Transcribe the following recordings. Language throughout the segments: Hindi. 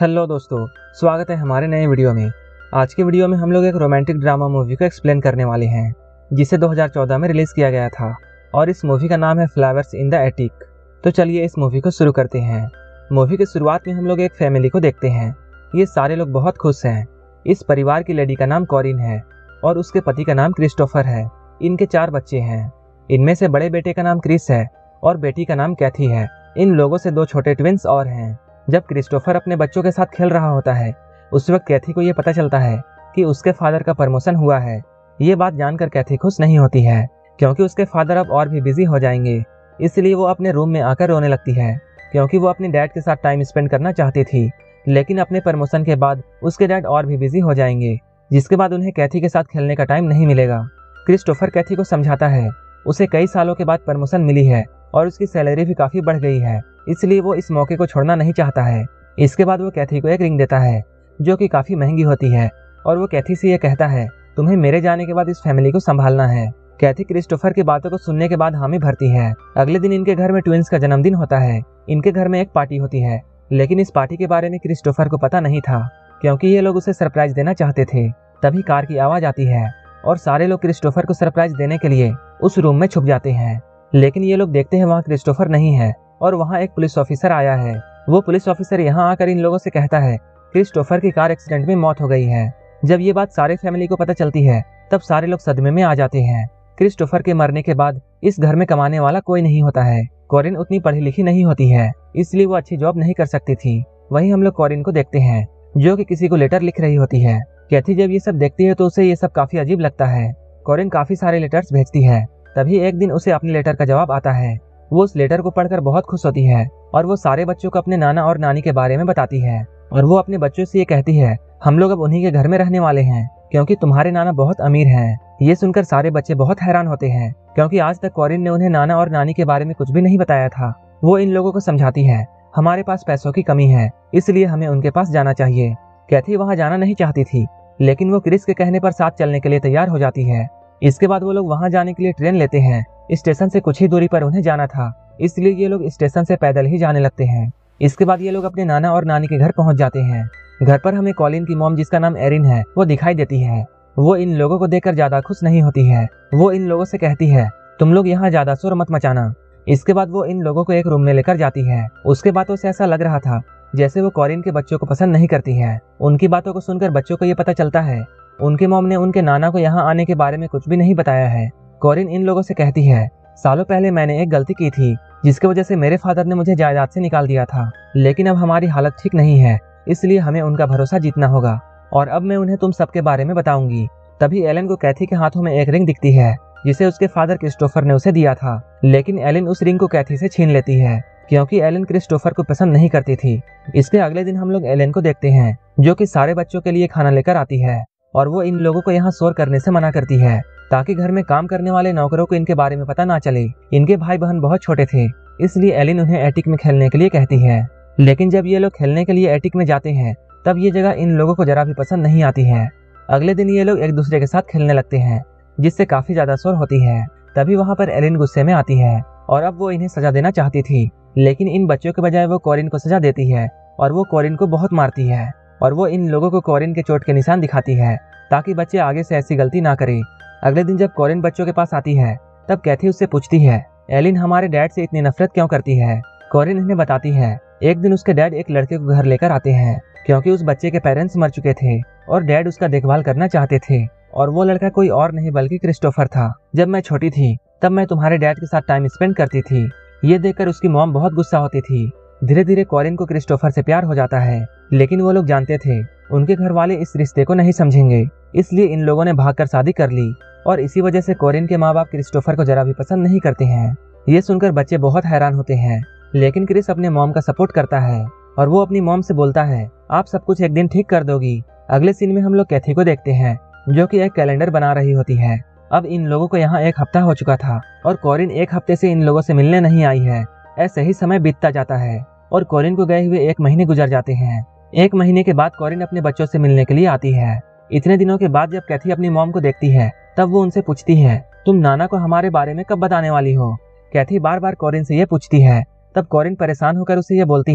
हेलो दोस्तों, स्वागत है हमारे नए वीडियो में। आज के वीडियो में हम लोग एक रोमांटिक ड्रामा मूवी को एक्सप्लेन करने वाले हैं, जिसे 2014 में रिलीज किया गया था और इस मूवी का नाम है फ्लावर्स इन द एटिक। तो चलिए इस मूवी को शुरू करते हैं। मूवी की शुरुआत में हम लोग एक फैमिली को देखते हैं। ये सारे लोग बहुत खुश हैं। इस परिवार की लेडी का नाम कॉरिन है और उसके पति का नाम क्रिस्टोफर है। इनके 4 बच्चे हैं। इनमें से बड़े बेटे का नाम क्रिस है और बेटी का नाम कैथी है। इन लोगों से 2 छोटे ट्विंस और हैं। जब क्रिस्टोफर अपने बच्चों के साथ खेल रहा होता है, उस वक्त कैथी को ये पता चलता है कि उसके फादर का प्रमोशन हुआ है। ये बात जानकर कैथी खुश नहीं होती है, क्योंकि उसके फादर अब और भी बिजी हो जाएंगे। इसलिए वो अपने रूम में आकर रोने लगती है, क्योंकि वो अपने डैड के साथ टाइम स्पेंड करना चाहती थी। लेकिन अपने प्रमोशन के बाद उसके डैड और भी बिजी हो जाएंगे, जिसके बाद उन्हें कैथी के साथ खेलने का टाइम नहीं मिलेगा। क्रिस्टोफर कैथी को समझाता है, उसे कई सालों के बाद प्रमोशन मिली है और उसकी सैलरी भी काफी बढ़ गई है, इसलिए वो इस मौके को छोड़ना नहीं चाहता है। इसके बाद वो कैथी को एक रिंग देता है, जो कि काफी महंगी होती है, और वो कैथी से ये कहता है, तुम्हें मेरे जाने के बाद इस फैमिली को संभालना है। कैथी क्रिस्टोफर की बातों को सुनने के बाद हामी भरती है। अगले दिन इनके घर में ट्विंस का जन्मदिन होता है। इनके घर में एक पार्टी होती है, लेकिन इस पार्टी के बारे में क्रिस्टोफर को पता नहीं था, क्योंकि ये लोग उसे सरप्राइज देना चाहते थे। तभी कार की आवाज आती है और सारे लोग क्रिस्टोफर को सरप्राइज देने के लिए उस रूम में छुप जाते हैं। लेकिन ये लोग देखते हैं वहाँ क्रिस्टोफर नहीं है और वहाँ एक पुलिस ऑफिसर आया है। वो पुलिस ऑफिसर यहाँ आकर इन लोगों से कहता है, क्रिस्टोफर की कार एक्सीडेंट में मौत हो गई है। जब ये बात सारे फैमिली को पता चलती है, तब सारे लोग सदमे में आ जाते हैं। क्रिस्टोफर के मरने के बाद इस घर में कमाने वाला कोई नहीं होता है। कॉरिन उतनी पढ़ी लिखी नहीं होती है, इसलिए वो अच्छी जॉब नहीं कर सकती थी। वहीं हम लोग कॉरिन को देखते हैं, जो कि किसी को लेटर लिख रही होती है। कैथी जब ये सब देखती है तो उसे ये सब काफी अजीब लगता है। कॉरिन काफी सारे लेटर्स भेजती है। तभी एक दिन उसे अपने लेटर का जवाब आता है। वो उस लेटर को पढ़कर बहुत खुश होती है और वो सारे बच्चों को अपने नाना और नानी के बारे में बताती है। और वो अपने बच्चों से ये कहती है, हम लोग अब उन्हीं के घर में रहने वाले हैं, क्योंकि तुम्हारे नाना बहुत अमीर हैं। ये सुनकर सारे बच्चे बहुत हैरान होते हैं, क्योंकि आज तक कॉरिन ने उन्हें नाना और नानी के बारे में कुछ भी नहीं बताया था। वो इन लोगों को समझाती है, हमारे पास पैसों की कमी है, इसलिए हमें उनके पास जाना चाहिए। कैथी वहाँ जाना नहीं चाहती थी, लेकिन वो क्रिस के कहने पर साथ चलने के लिए तैयार हो जाती है। इसके बाद वो लोग वहाँ जाने के लिए ट्रेन लेते हैं। स्टेशन से कुछ ही दूरी पर उन्हें जाना था, इसलिए ये लोग स्टेशन से पैदल ही जाने लगते हैं। इसके बाद ये लोग अपने नाना और नानी के घर पहुंच जाते हैं। घर पर हमें कॉलिन की मॉम, जिसका नाम एरिन है, वो दिखाई देती है। वो इन लोगों को देखकर ज्यादा खुश नहीं होती है। वो इन लोगों से कहती है, तुम लोग यहाँ ज्यादा शोर मत मचाना। इसके बाद वो इन लोगों को एक रूम में लेकर जाती है। उसके बातों से ऐसा लग रहा था जैसे वो कॉरिन के बच्चों को पसंद नहीं करती है। उनकी बातों को सुनकर बच्चों को ये पता चलता है, उनके मॉम ने उनके नाना को यहाँ आने के बारे में कुछ भी नहीं बताया है। कॉरिन इन लोगों से कहती है, सालों पहले मैंने एक गलती की थी, जिसकी वजह से मेरे फादर ने मुझे जायदाद से निकाल दिया था। लेकिन अब हमारी हालत ठीक नहीं है, इसलिए हमें उनका भरोसा जीतना होगा और अब मैं उन्हें तुम सबके बारे में बताऊंगी। तभी एलन को कैथी के हाथों में एक रिंग दिखती है, जिसे उसके फादर क्रिस्टोफर ने उसे दिया था। लेकिन एलन उस रिंग को कैथी से छीन लेती है, क्योंकि एलन क्रिस्टोफर को पसंद नहीं करती थी। इसके अगले दिन हम लोग एलन को देखते हैं, जो कि सारे बच्चों के लिए खाना लेकर आती है और वो इन लोगों को यहाँ शोर करने से मना करती है, ताकि घर में काम करने वाले नौकरों को इनके बारे में पता ना चले। इनके भाई बहन बहुत छोटे थे, इसलिए एलिन उन्हें एटिक में खेलने के लिए कहती है। लेकिन जब ये लोग खेलने के लिए एटिक में जाते हैं, तब ये जगह इन लोगों को जरा भी पसंद नहीं आती है। अगले दिन ये लोग एक दूसरे के साथ खेलने लगते हैं, जिससे काफी ज्यादा शोर होती है। तभी वहाँ पर एलिन गुस्से में आती है और अब वो इन्हें सजा देना चाहती थी, लेकिन इन बच्चों के बजाय वो कॉरिन को सजा देती है और वो कॉरिन को बहुत मारती है। और वो इन लोगों को कॉरिन के चोट के निशान दिखाती है, ताकि बच्चे आगे से ऐसी गलती ना करें। अगले दिन जब कॉरिन बच्चों के पास आती है, तब कैथी उससे पूछती है, एलिन हमारे डैड से इतनी नफरत क्यों करती है। कॉरिन इन्हें बताती है, एक दिन उसके डैड एक लड़के को घर लेकर आते हैं, क्योंकि उस बच्चे के पेरेंट्स मर चुके थे और डैड उसका देखभाल करना चाहते थे। और वो लड़का कोई और नहीं बल्कि क्रिस्टोफर था। जब मैं छोटी थी, तब मैं तुम्हारे डैड के साथ टाइम स्पेंड करती थी। ये देखकर उसकी मॉम बहुत गुस्सा होती थी। धीरे धीरे कॉरिन को क्रिस्टोफर से प्यार हो जाता है, लेकिन वो लोग जानते थे उनके घर वाले इस रिश्ते को नहीं समझेंगे, इसलिए इन लोगों ने भागकर शादी कर ली। और इसी वजह से कॉरिन के माँ बाप क्रिस्टोफर को जरा भी पसंद नहीं करते हैं। ये सुनकर बच्चे बहुत हैरान होते हैं, लेकिन क्रिस अपने मॉम का सपोर्ट करता है और वो अपनी मॉम से बोलता है, आप सब कुछ एक दिन ठीक कर दोगी। अगले सीन में हम लोग कैथी को देखते हैं, जो कि एक कैलेंडर बना रही होती है। अब इन लोगों को यहाँ 1 हफ्ता हो चुका था और कॉरिन 1 हफ्ते से इन लोगों से मिलने नहीं आई है। ऐसे ही समय बीतता जाता है और कॉरिन को गए हुए 1 महीने गुजर जाते हैं। 1 महीने के बाद कॉरिन अपने बच्चों से मिलने के लिए आती है। इतने दिनों के बाद जब कैथी अपनी मॉम को देखती है, तब वो उनसे पूछती है, तुम नाना को हमारे बारे में कब बताने वाली हो। कैथी बार बार कॉरिन से ये पूछती है। तब कॉरिन परेशान होकर उसे ये बोलती है,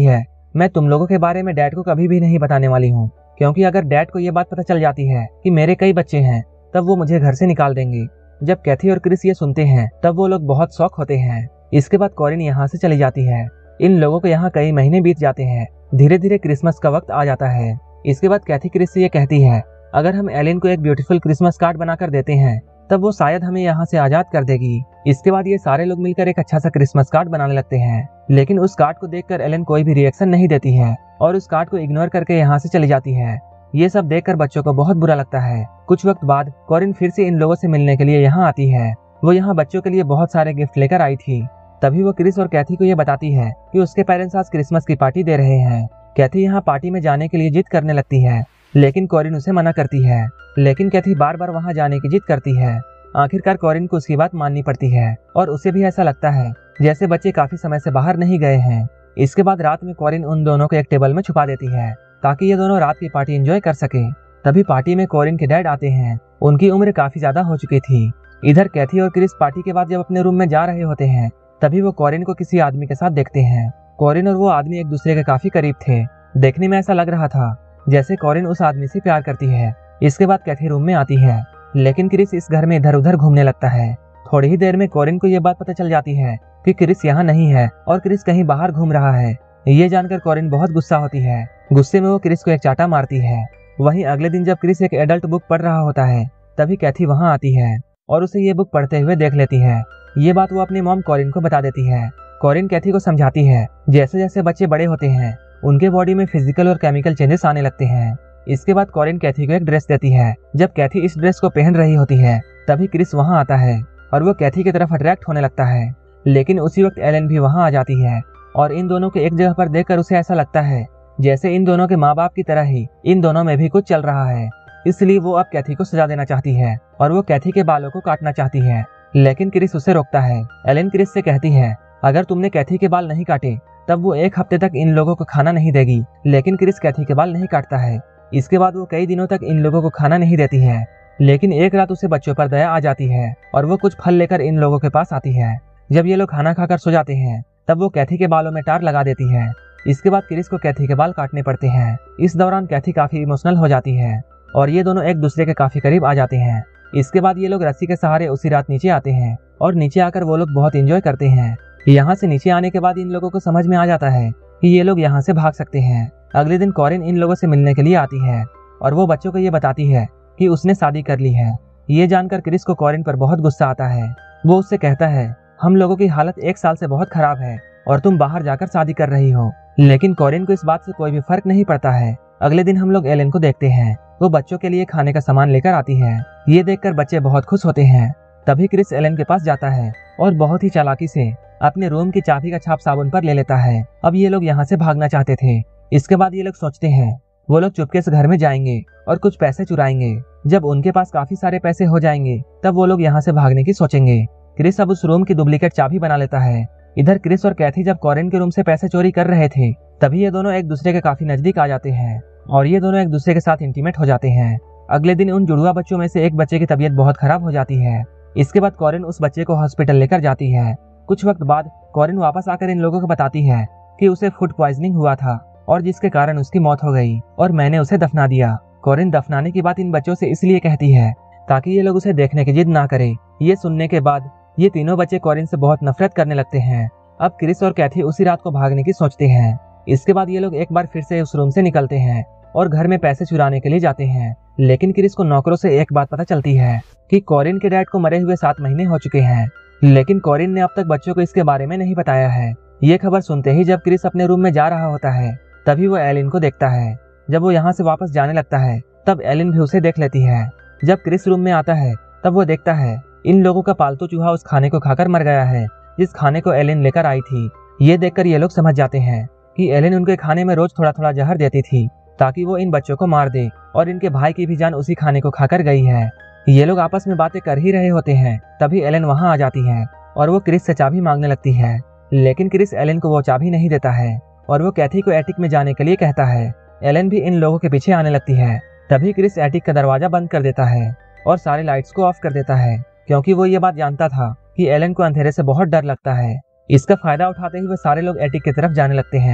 मैं तुम लोगों के बारे में डैड को कभी भी नहीं बताने वाली हूँ, क्योंकि अगर डैड को ये बात पता चल जाती है कि मेरे कई बच्चे हैं तब वो मुझे घर से निकाल देंगे। जब कैथी और क्रिस ये सुनते हैं तब वो लोग बहुत शॉक होते हैं। इसके बाद कॉरिन यहाँ से चली जाती है। इन लोगों को यहाँ कई महीने बीत जाते हैं। धीरे धीरे क्रिसमस का वक्त आ जाता है। इसके बाद कैथी क्रिस से ये कहती है, अगर हम एलेन को एक ब्यूटीफुल क्रिसमस कार्ड बनाकर देते हैं तब वो शायद हमें यहाँ से आजाद कर देगी। इसके बाद ये सारे लोग मिलकर एक अच्छा सा क्रिसमस कार्ड बनाने लगते हैं, लेकिन उस कार्ड को देखकर एलेन कोई भी रिएक्शन नहीं देती है और उस कार्ड को इग्नोर करके यहाँ से चली जाती है। ये सब देखकर बच्चों को बहुत बुरा लगता है। कुछ वक्त बाद कॉरिन फिर से इन लोगों से मिलने के लिए यहाँ आती है। वो यहाँ बच्चों के लिए बहुत सारे गिफ्ट लेकर आई थी। तभी वो क्रिस और कैथी को ये बताती है कि उसके पेरेंट्स आज क्रिसमस की पार्टी दे रहे हैं। कैथी यहाँ पार्टी में जाने के लिए जिद करने लगती है, लेकिन कॉरिन उसे मना करती है। लेकिन कैथी बार बार वहाँ जाने की जिद करती है। आखिरकार कॉरिन को उसकी बात माननी पड़ती है और उसे भी ऐसा लगता है जैसे बच्चे काफी समय से बाहर नहीं गए हैं। इसके बाद रात में कॉरिन उन दोनों को एक टेबल में छुपा देती है ताकि ये दोनों रात की पार्टी एंजॉय कर सके। तभी पार्टी में कॉरिन के डैड आते हैं। उनकी उम्र काफी ज्यादा हो चुकी थी। इधर कैथी और क्रिस पार्टी के बाद जब अपने रूम में जा रहे होते हैं तभी वो कॉरिन को किसी आदमी के साथ देखते हैं। कॉरिन और वो आदमी एक दूसरे के काफी करीब थे। देखने में ऐसा लग रहा था जैसे कॉरिन उस आदमी से प्यार करती है। इसके बाद कैथी रूम में आती है, लेकिन क्रिस इस घर में इधर उधर घूमने लगता है। थोड़ी ही देर में कॉरिन को ये बात पता चल जाती है कि क्रिस यहाँ नहीं है और क्रिस कहीं बाहर घूम रहा है। ये जानकर कॉरिन बहुत गुस्सा होती है। गुस्से में वो क्रिस को एक चाटा मारती है। वहीं अगले दिन जब क्रिस एक एडल्ट बुक पढ़ रहा होता है तभी कैथी वहाँ आती है और उसे ये बुक पढ़ते हुए देख लेती है। ये बात वो अपनी मॉम कॉरिन को बता देती है। कॉरिन कैथी को समझाती है जैसे जैसे बच्चे बड़े होते हैं उनके बॉडी में फिजिकल और केमिकल चेंजेस आने लगते हैं। इसके बाद कॉरिन कैथी को एक ड्रेस देती है। जब कैथी इस ड्रेस को पहन रही होती है तभी क्रिस वहाँ आता है और वो कैथी की तरफ अट्रैक्ट होने लगता है। लेकिन उसी वक्त एलेन भी वहाँ आ जाती है और इन दोनों को एक जगह पर देखकर उसे ऐसा लगता है जैसे इन दोनों के माँ बाप की तरह ही इन दोनों में भी कुछ चल रहा है। इसलिए वो अब कैथी को सजा देना चाहती है और वो कैथी के बालों को काटना चाहती है, लेकिन क्रिस उसे रोकता है। एलेन क्रिस से कहती है, अगर तुमने कैथी के बाल नहीं काटे तब वो एक हफ्ते तक इन लोगों को खाना नहीं देगी। लेकिन क्रिस कैथी के बाल नहीं काटता है। इसके बाद वो कई दिनों तक इन लोगों को खाना नहीं देती है। लेकिन एक रात उसे बच्चों पर दया आ जाती है और वो कुछ फल लेकर इन लोगों के पास आती है। जब ये लोग खाना खाकर सो जाते हैं तब वो कैथी के बालों में टार लगा देती है। इसके बाद क्रिस को कैथी के बाल काटने पड़ते हैं। इस दौरान कैथी काफी इमोशनल हो जाती है और ये दोनों एक दूसरे के काफी करीब आ जाते हैं। इसके बाद ये लोग रस्सी के सहारे उसी रात नीचे आते हैं और नीचे आकर वो लोग बहुत एंजॉय करते हैं। यहाँ से नीचे आने के बाद इन लोगों को समझ में आ जाता है कि ये लोग यहाँ से भाग सकते हैं। अगले दिन कॉरिन इन लोगों से मिलने के लिए आती है और वो बच्चों को ये बताती है कि उसने शादी कर ली है। ये जानकर क्रिस को कॉरिन पर बहुत गुस्सा आता है। वो उससे कहता है, हम लोगों की हालत 1 साल से बहुत खराब है और तुम बाहर जाकर शादी कर रही हो। लेकिन कॉरिन को इस बात से कोई भी फर्क नहीं पड़ता है। अगले दिन हम लोग एलेन को देखते हैं। वो बच्चों के लिए खाने का सामान लेकर आती है। ये देखकर बच्चे बहुत खुश होते हैं। तभी क्रिस एलेन के पास जाता है और बहुत ही चालाकी से अपने रूम की चाबी का छाप साबुन पर ले लेता है। अब ये लोग यहाँ से भागना चाहते थे। इसके बाद ये लोग सोचते हैं वो लोग चुपके से घर में जाएंगे और कुछ पैसे चुराएंगे। जब उनके पास काफी सारे पैसे हो जाएंगे तब वो लोग यहाँ से भागने की सोचेंगे। क्रिस अब उस रूम की डुप्लीकेट चाबी बना लेता है। इधर क्रिस और कैथी जब कॉरिन के रूम से पैसे चोरी कर रहे थे तभी ये दोनों एक दूसरे के काफी नजदीक आ जाते हैं और ये दोनों एक दूसरे के साथ इंटीमेट हो जाते हैं। अगले दिन उन जुड़वा बच्चों में से एक बच्चे की तबीयत बहुत खराब हो जाती है। इसके बाद कॉरिन उस बच्चे को हॉस्पिटल लेकर जाती है। कुछ वक्त बाद कॉरिन वापस आकर इन लोगों को बताती है कि उसे फूड पॉइजनिंग हुआ था और जिसके कारण उसकी मौत हो गई और मैंने उसे दफना दिया। कॉरिन दफनाने की बात इन बच्चों से इसलिए कहती है ताकि ये लोग उसे देखने की जिद ना करे। ये सुनने के बाद ये तीनों बच्चे कॉरिन से बहुत नफरत करने लगते हैं। अब क्रिस और कैथी उसी रात को भागने की सोचते हैं। इसके बाद ये लोग एक बार फिर से उस रूम से निकलते हैं और घर में पैसे चुराने के लिए जाते हैं। लेकिन क्रिस को नौकरों से एक बात पता चलती है कि कॉरिन के डैड को मरे हुए 7 महीने हो चुके हैं, लेकिन कॉरिन ने अब तक बच्चों को इसके बारे में नहीं बताया है। ये खबर सुनते ही जब क्रिस अपने रूम में जा रहा होता है तभी वो एलिन को देखता है। जब वो यहाँ से वापस जाने लगता है तब एलिन भी उसे देख लेती है। जब क्रिस रूम में आता है तब वो देखता है इन लोगों का पालतू चूहा उस खाने को खाकर मर गया है जिस खाने को एलिन लेकर आई थी। ये देखकर ये लोग समझ जाते हैं कि एलिन उनके खाने में रोज थोड़ा थोड़ा जहर देती थी ताकि वो इन बच्चों को मार दे और इनके भाई की भी जान उसी खाने को खाकर गई है। ये लोग आपस में बातें कर ही रहे होते हैं तभी एलेन वहाँ आ जाती है और वो क्रिस से चाबी मांगने लगती है। लेकिन क्रिस एलेन को वो चाबी नहीं देता है और वो कैथी को एटिक में जाने के लिए कहता है। एलेन भी इन लोगों के पीछे आने लगती है। तभी क्रिस एटिक का दरवाजा बंद कर देता है और सारे लाइट्स को ऑफ कर देता है क्योंकि वो ये बात जानता था कि एलेन को अंधेरे से बहुत डर लगता है। इसका फायदा उठाते हुए सारे लोग एटिक की तरफ जाने लगते हैं।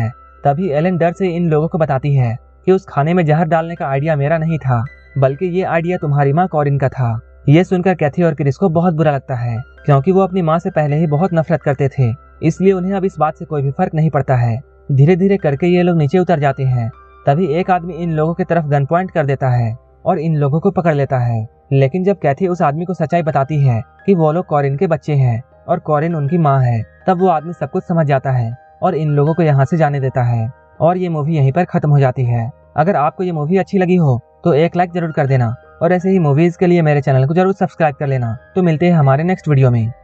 तभी एलन डर से इन लोगों को बताती है कि उस खाने में जहर डालने का आइडिया मेरा नहीं था, बल्कि ये आइडिया तुम्हारी माँ कॉरिन का था। ये सुनकर कैथी और क्रिस को बहुत बुरा लगता है, क्योंकि वो अपनी माँ से पहले ही बहुत नफरत करते थे, इसलिए उन्हें अब इस बात से कोई भी फर्क नहीं पड़ता है। धीरे धीरे करके ये लोग नीचे उतर जाते हैं। तभी एक आदमी इन लोगों की तरफ गन पॉइंट कर देता है और इन लोगों को पकड़ लेता है। लेकिन जब कैथी उस आदमी को सच्चाई बताती है कि वो लोग कॉरिन के बच्चे हैं और कॉरिन उनकी माँ है, तब वो आदमी सब कुछ समझ जाता है और इन लोगों को यहाँ से जाने देता है और ये मूवी यहीं पर खत्म हो जाती है। अगर आपको ये मूवी अच्छी लगी हो तो एक लाइक जरूर कर देना और ऐसे ही मूवीज के लिए मेरे चैनल को जरूर सब्सक्राइब कर लेना। तो मिलते हैं हमारे नेक्स्ट वीडियो में।